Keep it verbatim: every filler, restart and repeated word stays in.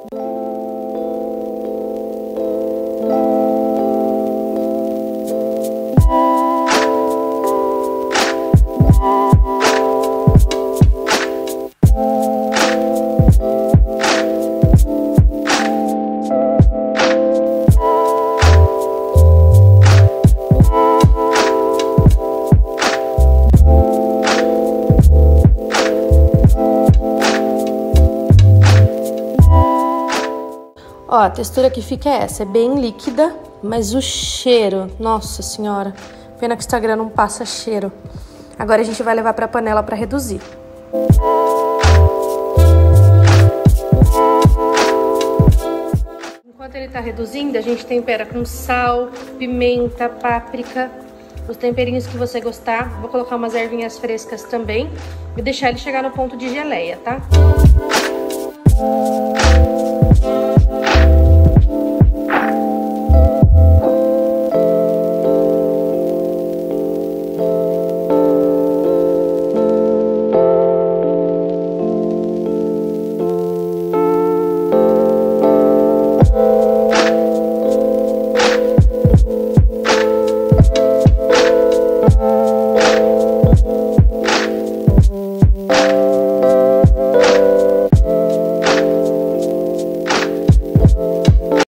Ó, a textura que fica é essa, é bem líquida, mas o cheiro, nossa senhora, pena que o Instagram não passa cheiro. Agora a gente vai levar pra panela pra reduzir. Enquanto ele tá reduzindo, a gente tempera com sal, pimenta, páprica, os temperinhos que você gostar. Vou colocar umas ervinhas frescas também e deixar ele chegar no ponto de geleia, tá?